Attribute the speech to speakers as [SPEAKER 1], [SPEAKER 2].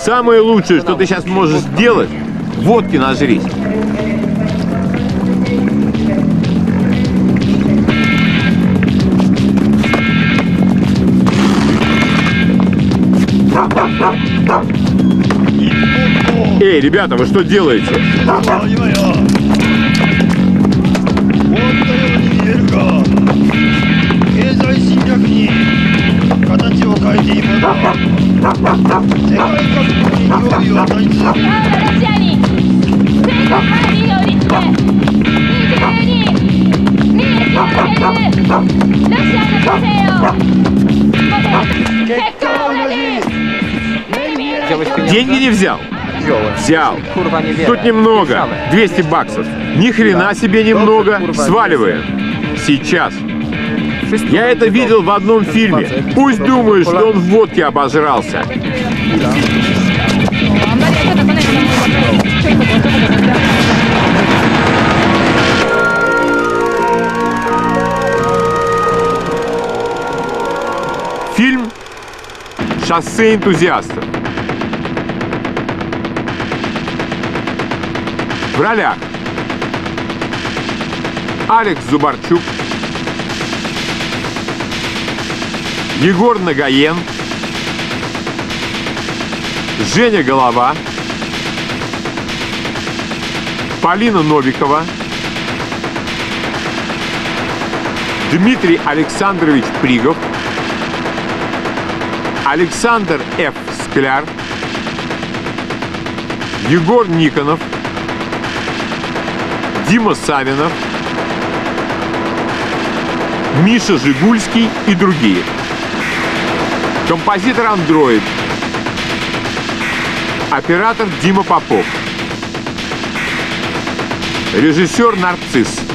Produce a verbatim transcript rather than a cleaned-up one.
[SPEAKER 1] Самое лучшее, что ты сейчас можешь сделать, водки нажрись. Эй, ребята, вы что делаете? Деньги не взял? Взял. Тут немного. двести баксов. Ни хрена себе немного. Сваливаем. Сейчас. Я это видел в одном фильме. Пусть думают, что он в водке обожрался. Фильм «Шоссе энтузиастов». В ролях Алекс Зубарчук, Егор Нагаен, Женя Голова, Полина Новикова, Дмитрий Александрович Пригов, Александр Ф. Скляр, Егор Никонов, Дима Савинов, Миша Жигульский и другие. Композитор Android. Оператор Дима Попов. Режиссер Нарцисс.